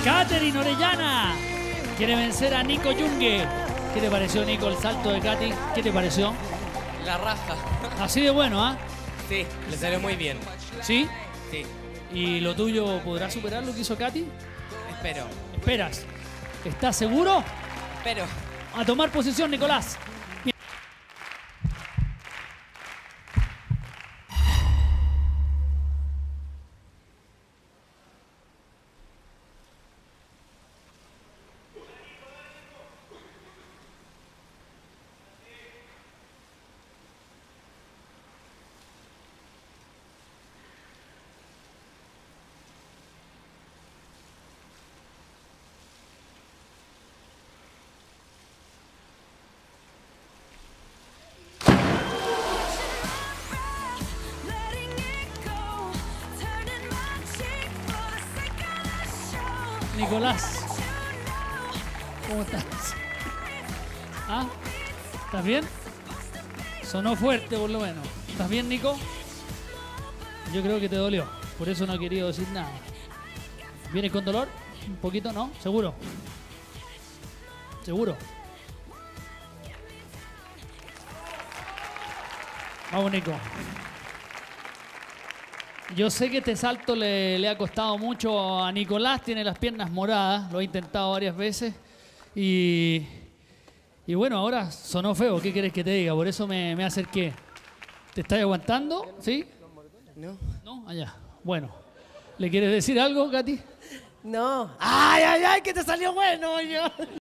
Katherine Orellana quiere vencer a Nico Yungue. ¿Qué te pareció, Nico, el salto de Katy? ¿Qué te pareció? La raja. Así de bueno, ¿ah? Sí, le salió muy bien. ¿Sí? Sí, ¿Y lo tuyo podrá superar lo que hizo Katy? espero. ¿Esperas? ¿Estás seguro? Espero. A tomar posición, Nicolás. Nicolás, ¿cómo estás? ¿Ah? ¿Estás bien? Sonó fuerte por lo menos. ¿Estás bien, Nico? Yo creo que te dolió, por eso no he querido decir nada. ¿Vienes con dolor? ¿Un poquito? ¿No? ¿Seguro? ¿Seguro? Vamos, Nico. Yo sé que este salto le ha costado mucho a Nicolás, tiene las piernas moradas, lo ha intentado varias veces y bueno, ahora sonó feo, ¿qué querés que te diga? Por eso me acerqué. ¿Te estás aguantando? ¿Sí? No. ¿No? Allá. Bueno, ¿le quieres decir algo, Katy? No. ¡Ay, ay, ay! Que te salió bueno, yo.